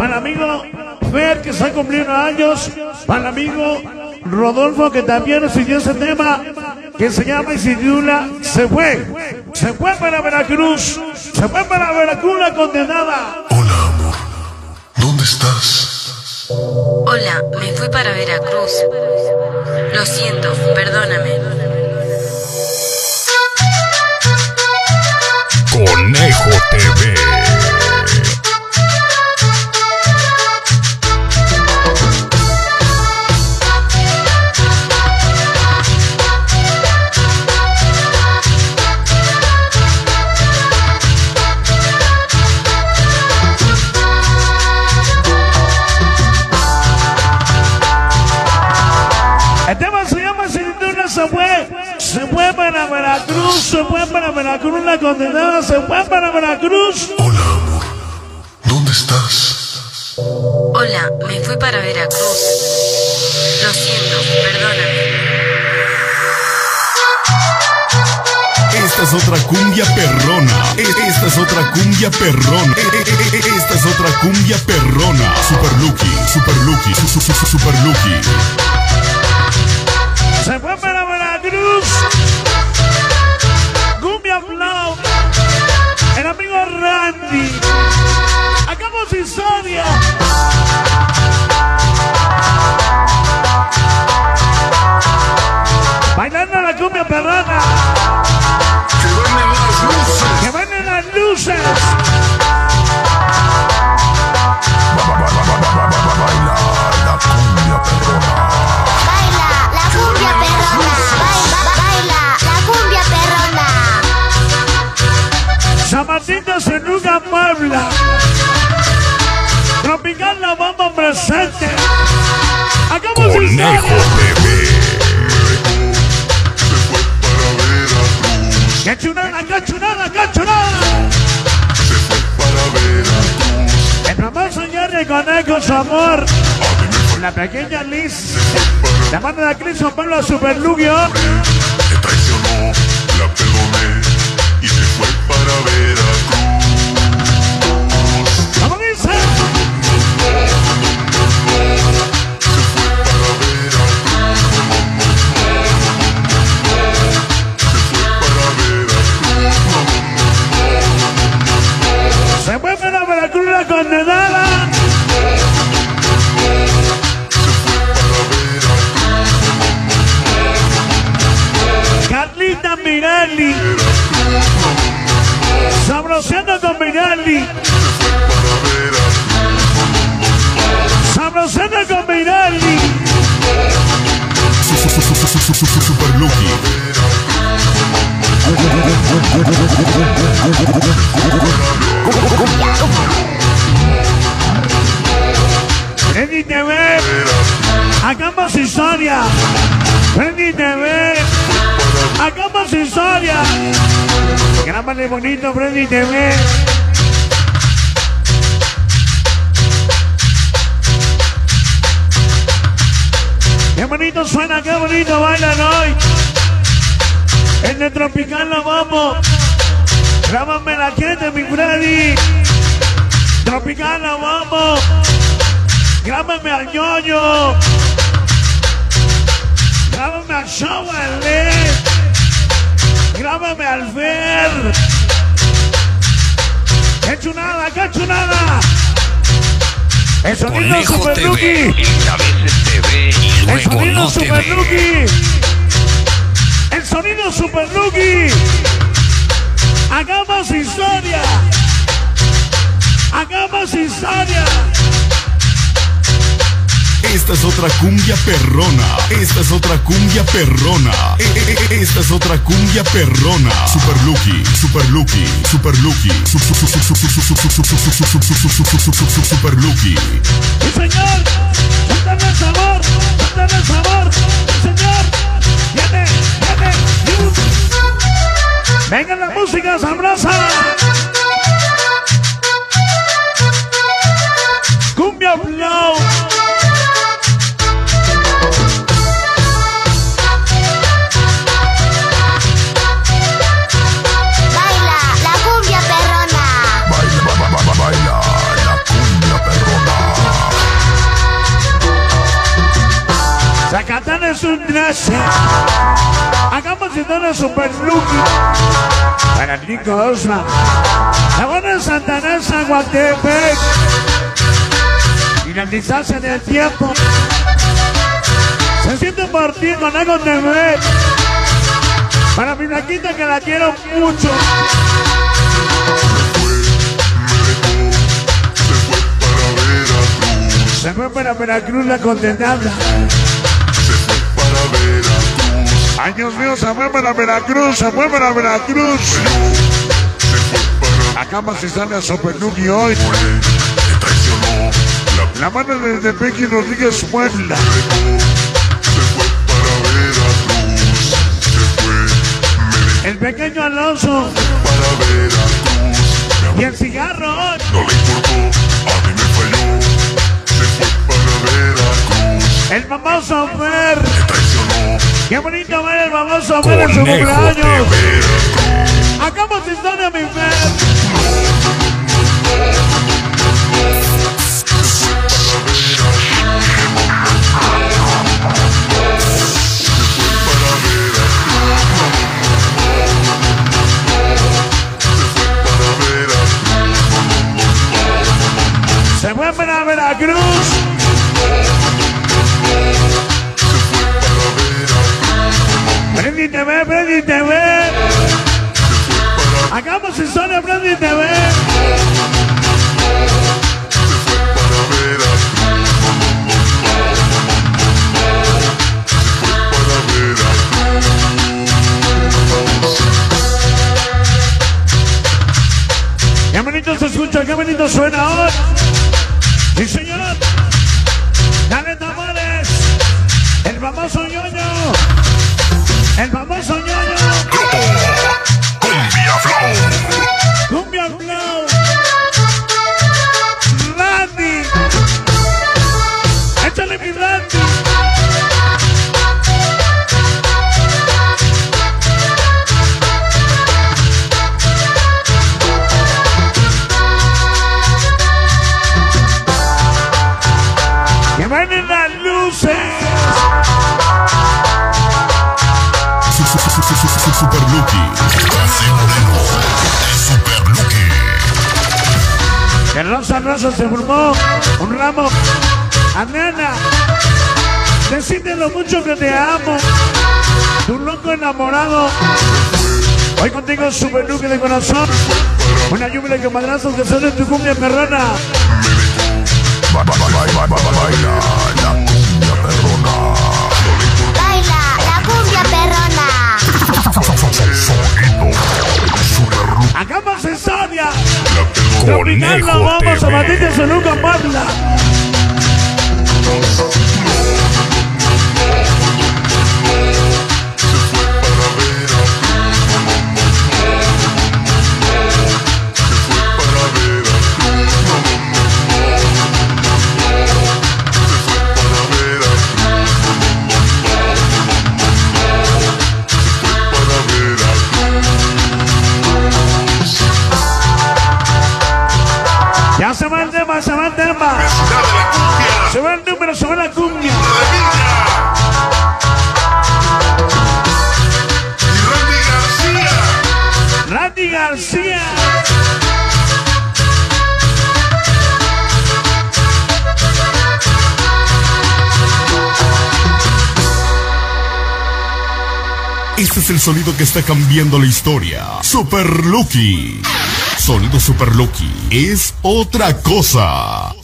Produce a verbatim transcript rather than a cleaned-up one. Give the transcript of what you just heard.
para el amigo Fer, que está cumpliendo años, para el amigo Rodolfo, que también recibió ese tema, que se llama y se titula Se fue, se fue para Veracruz, se fue para Veracruz la condenada. Hola, amor, ¿dónde estás? Hola, me fui para Veracruz. Lo siento, perdóname. Conejo T V. El tema se llama Se titula Se fue, se fue para Veracruz, se fue para Veracruz la condenada, se fue para Veracruz. Hola, amor, ¿dónde estás? Hola, me fui para Veracruz. Lo siento, perdóname. Esta es otra cumbia perrona. Esta es otra cumbia perrona. Esta es otra cumbia perrona. Super Lucky, Super Lucky, su- su- su- Super Lucky. Se fue para Veracruz. Cumbia Flow. El amigo Randy. Hagamos historia. Bailando la cumbia perrona. Que van en las luces. Baila la cumbia perrona. Baila la cumbia perrona. Baila, baila la cumbia perrona. San Martín de Cenuga, Puebla. Tropical La Bomba presente. Hagamos Conejo historia. T V. ¡Qué chunada, qué chunada, qué chunada! Se fue para Veracruz. El famoso Jerry Conejo, su amor. La pequeña Liz. La mano de Cristo Pablo Super Lugio. Me traicionó, la perdoné y se fue para Veracruz. ¿Cómo dice? Se fue para Veracruz la condenada. Carlita Mirali. Sabroseando con Mirali. Sabroseando con Mirali. Su- su- su- su- su- su- su- Super Lucky. Freddy T V. Hagamos historia. Freddy T V. Hagamos historia. Grábale bonito, Freddy T V. Qué bonito suena, qué bonito bailan hoy. En el Tropical La Vamos. Grábame la gente, mi Freddy. Tropical La Vamos. Grábame al ñoño. Grábame al Showale. Grábame al Fer. ¡Qué chunada, qué chunada! El sonido Conejo Super T Lucky. V, y a veces te ve y El luego sonido no te Super ve. Lucky. El sonido Super Lucky. Hagamos historia. Hagamos historia. Esta es otra cumbia perrona. Esta es otra cumbia perrona. E- e- e- Esta es otra cumbia perrona. Super Lucky, Super Lucky, Super Lucky, su- su- su- su- su- su- su- su- su- su- su- su- su- su- su- su- su- su- Super Lucky. ¡Sí, señor! ¡Suéltale el sabor! ¡Suéltale el sabor! ¡Sí, señor! ¡Viene! ¡Viene! ¡Venga la música sabrosa! ¡Cumbia Flow! Baila la cumbia perrona. Baila, ba- ba- ba- baila la cumbia perrona. es un trece. Hagamos historia Super Lucky. Para Nico Osma. La buena Santa Rosa, Guatepec. Y la distancia del tiempo. Se siente por ti con Ego T V. Para mi Blanquita que la quiero mucho. Se fue para Veracruz la condenada. Se fue para Veracruz. Ay, Dios mío, se fue para Veracruz, se fue para Veracruz. Se fue para Acá más se sale a Super Lucky hoy. Te traicionó. La La mano desde Pequi Rodríguez Puebla. se fue para Veracruz. Se fue. Me El pequeño Alonso para Veracruz. y el cigarro hoy. No le importó, a mí me falló. Se fue para Veracruz. El famoso Fer. Te traicionó. Qué bonito ver el famoso Fer en su Conejo cumpleaños. T V. Hagamos historia, mi Fer. Se fue para Veracruz. Freddy T V, Freddy T V. Hagamos historia, Freddy T V. Qué bonito se escucha, qué bonito suena hoy. Sí, señor. Dale tambores. El famoso ñoño. El famoso ñoño. Cumbia Flow. Cumbia Flow. Randy. Échale mi Randy. Que ven las luces. Su- su- su- su- su- su- Super Lucky. José Moreno. Es Super Lucky. Que Rosa Rosa se formó un ramo. Adriana, decirte lo mucho que te amo. Tu loco enamorado. Hoy contigo Super Lucky de corazón. Una lluvia de madrazos que son en tu cumbia perrona. Ba- ba- ba- ba- ba- ba- Baila la cumbia perrona. Baila la cumbia perrona. Sonido Super Lucky. Hagamos historia. Conejo Tropical, vamos a T V. batir de Soluca, Puebla. Ya se va el tema, se va el tema. Se va el número, se va la cumbia. Randy García. Este es el sonido que está cambiando la historia. Super Lucky. Sonido Super Lucky es otra cosa.